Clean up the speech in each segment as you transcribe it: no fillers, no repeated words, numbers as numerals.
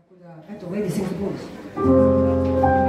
That's a way to sing the blues.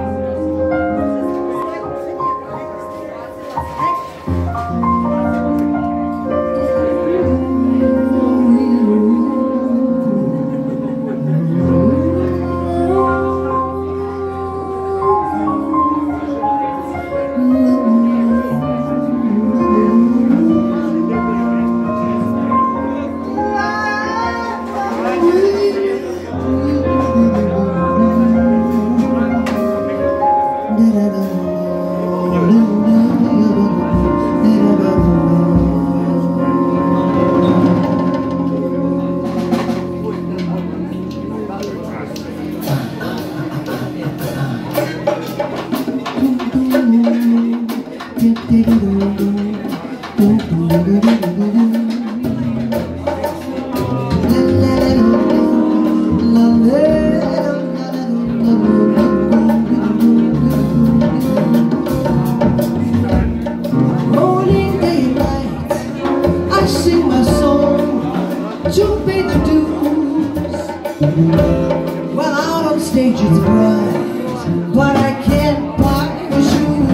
Well, out on stage it's bright, but I can't buy the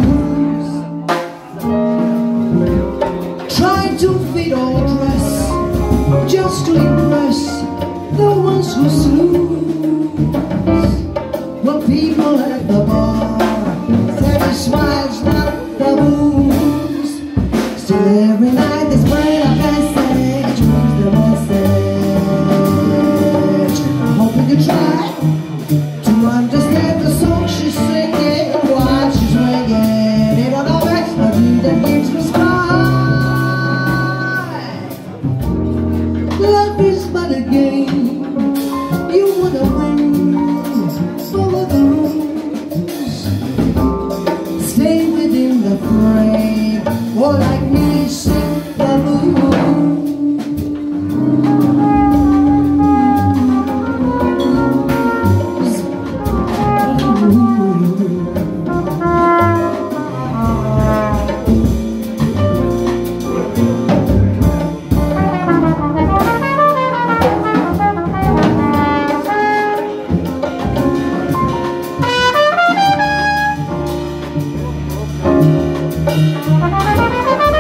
shoes. Trying to fit or dress just to impress the ones who snooze. Well, people at the bar say he smiles not the booze. Still every night they spread a message, who's the message? You try to understand the song she's singing while she's ringing. It don't always be that gives me smile. Love is but a game. You wanna win, follow the rules. Stay within the frame, or like me, sing the blues. Thank you.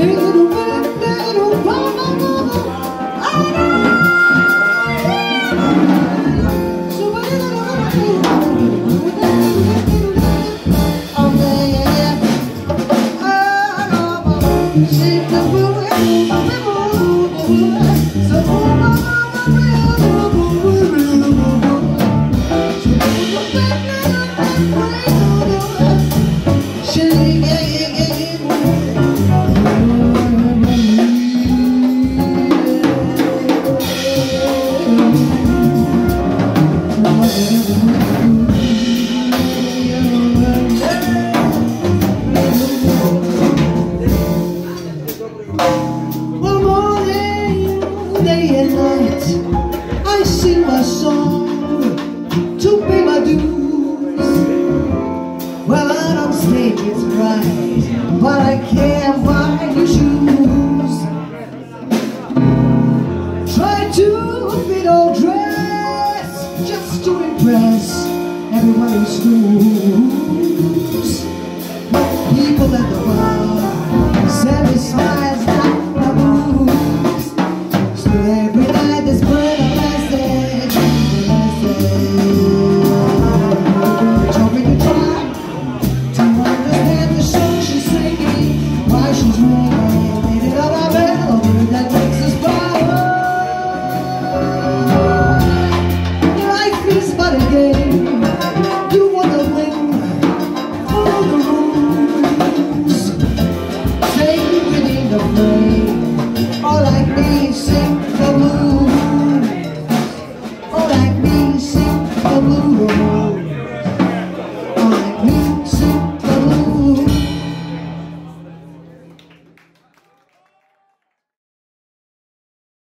Day and night I sing my song to pay my dues. Well, I don't think it's right, but I can't buy new shoes. Try to fit or dress just to impress everybody in school.